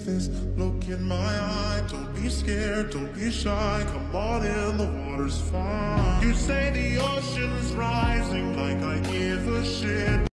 faces, look in my eye. Don't be scared, don't be shy. Come on in, the water's fine. You say the ocean's rising like I give a shit.